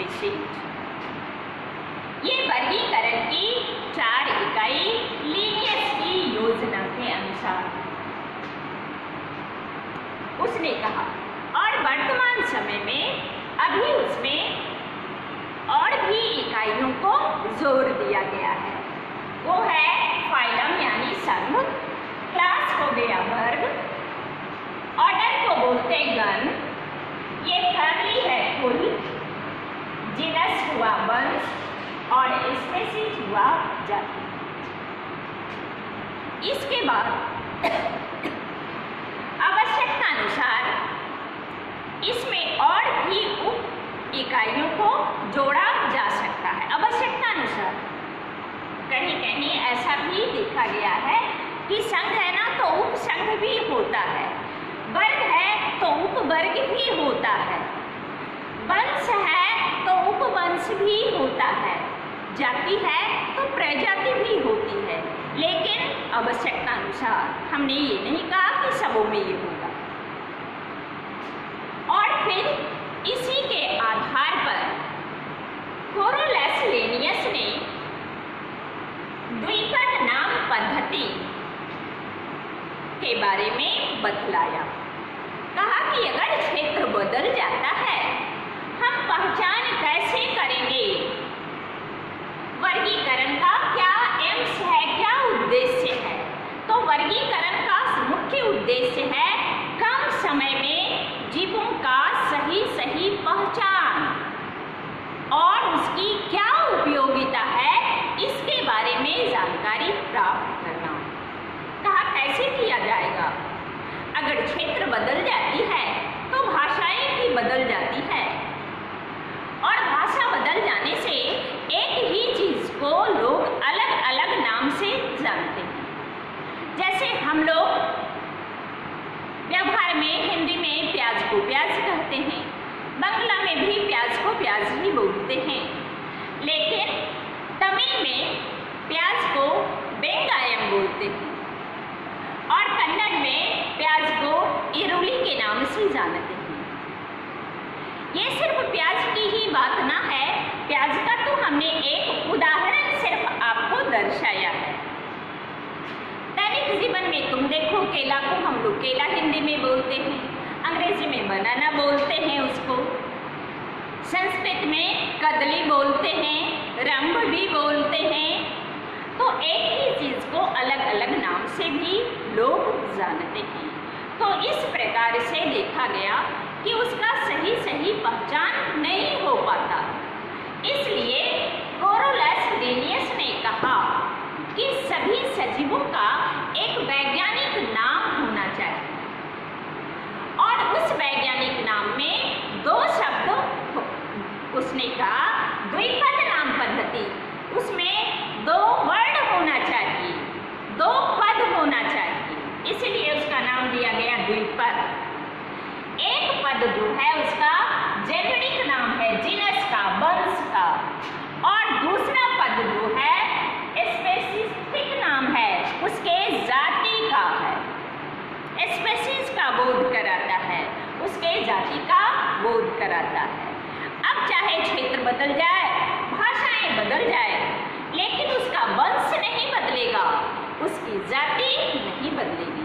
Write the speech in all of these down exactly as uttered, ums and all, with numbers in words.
Species. ये वर्गीकरण की चार इकाई लिनियस की योजना के अनुसार उसने कहा, और वर्तमान समय में अभी उसमें और भी इकाइयों को जोड़ दिया गया है। वो है फाइलम यानी संघ, क्लास हो गया वर्ग, ऑर्डर को बोलते गण, ये फैमिली है कुल, जीनस हुआ वंश और स्पीशीज हुआ जाति। इसके बाद आवश्यकता अनुसार इसमें और भी उप इकाइयों को जोड़ा जा सकता है। आवश्यकता अनुसार कहीं कहीं ऐसा भी देखा गया है कि संघ है ना तो उप संघ भी होता है, वर्ग है तो उपवर्ग भी होता है, वंश है तो उपवंश भी होता है, जाति है तो प्रजाति भी होती है। लेकिन आवश्यकता अनुसार हमने ये नहीं कहा कि सबों में ये होगा। और फिर इसी के आधार पर कोरोलस लिनियस ने द्विपद नाम पद्धति के बारे में बतलाया। कहा कि अगर क्षेत्र बदल जाता है हम पहचान कैसे करेंगे, वर्गीकरण का क्या एम्स है, क्या उद्देश्य है। तो वर्गीकरण का मुख्य उद्देश्य है कम समय में जीवों का सही सही पहचान और उसकी क्या उपयोगिता है इसके बारे में जानकारी प्राप्त करना। कहा कैसे किया जाएगा। अगर क्षेत्र बदल जाती है तो भाषाएं भी बदल जाती है और भाषा बदल जाने से एक ही चीज को लोग अलग अलग नाम से जानते हैं। जैसे हम लोग व्यवहार में हिंदी में प्याज को प्याज कहते हैं, बांग्ला में भी प्याज को प्याज ही बोलते हैं, लेकिन तमिल में प्याज को वेंगायम बोलते हैं और कन्नड़ में प्याज को इरुली के नाम से जानते हैं। ये सिर्फ प्याज की ही बात ना है, प्याज का तो हमने एक उदाहरण सिर्फ आपको दर्शाया है। दैनिक जीवन में तुम देखो केला को हम लोग केला हिंदी में बोलते हैं, अंग्रेजी में बनाना बोलते हैं उसको, संस्कृत में कदली बोलते हैं, रंभ भी बोलते हैं। तो एक ही चीज को अलग अलग नाम से भी लोग जानते हैं। तो इस प्रकार से देखा गया कि उसका सही सही पहचान नहीं हो पाता। इसलिए कोरोलस लिनियस ने कहा कि सभी सजीवों का एक वैज्ञानिक नाम होना चाहिए और उस वैज्ञानिक नाम में दो शब्द उसने कहा द्विपद नाम पद्धति, उसमें दो वर्ड होना चाहिए, दो पद होना चाहिए, इसलिए उसका नाम दिया गया द्विपद। एक पद जो है उसका जेनेरिक नाम है जीनस का, वंश का, और दूसरा पद जो है स्पेसिफिक नाम है उसके जाति का है। स्पेसीज का बोध कराता है, उसके जाति का बोध कराता है। अब चाहे क्षेत्र बदल जाए, भाषाएं बदल जाए, लेकिन उसका वंश नहीं बदलेगा, उसकी जाति नहीं बदलेगी।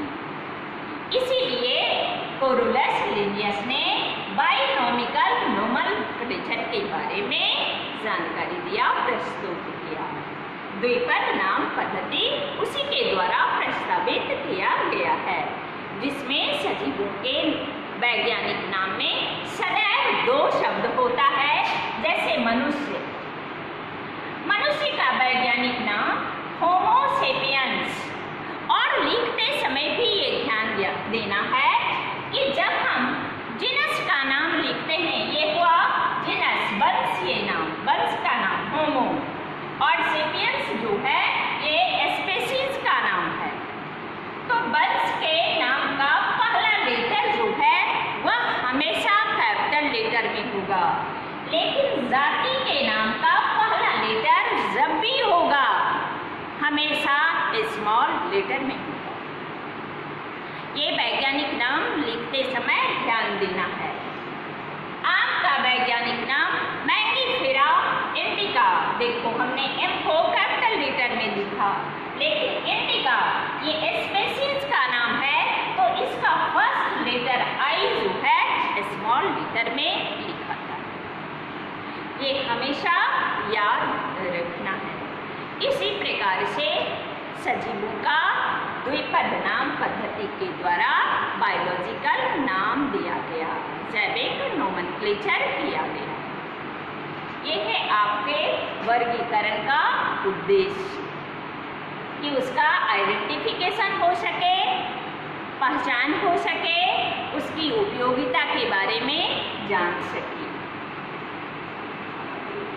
इसीलिए कोरोलस लिनियस ने बाइनोमिकल नोमेनक्लेचर के बारे में जानकारी दिया, प्रस्तुत किया। द्विपद नाम पद्धति उसी के द्वारा प्रस्तावित किया गया है, जिसमें सजीवों के वैज्ञानिक नाम में सदैव दो शब्द होता है। जैसे मनुष्य, मनुष्य का वैज्ञानिक नाम होमो सेपियंस, और लिखते समय भी ये ध्यान देना है कि जब हम जीनस का नाम लिखते हैं, ये हुआ जीनस वंश, ये नाम वंश का नाम होमो, और सेपियंस जो है ये स्पेसीज का नाम है। तो वंश के नाम का पहला लेटर जो है वह हमेशा कैपिटल लेटर में होगा, लेकिन जाति के नाम का पहला लेटर जब भी होगा हमेशा स्मॉल लेटर में होगा। ये वैज्ञानिक नाम लिखते समय ध्यान देना है। आम का वैज्ञानिक नाम मैंगी लेकिन इंडिका ये स्पेसीज का नाम है, तो इसका फर्स्ट लेटर आई जो है स्मॉल लेटर में लिखा था। ये हमेशा याद रखना है। इसी प्रकार से सजीवों का द्विपद नाम पद्धति के द्वारा बायोलॉजिकल नाम दिया गया, जैविक नोमेनक्लेचर किया गया। ये है आपके वर्गीकरण का उद्देश्य कि उसका आइडेंटिफिकेशन हो सके, पहचान हो सके, उसकी उपयोगिता के बारे में जान सके।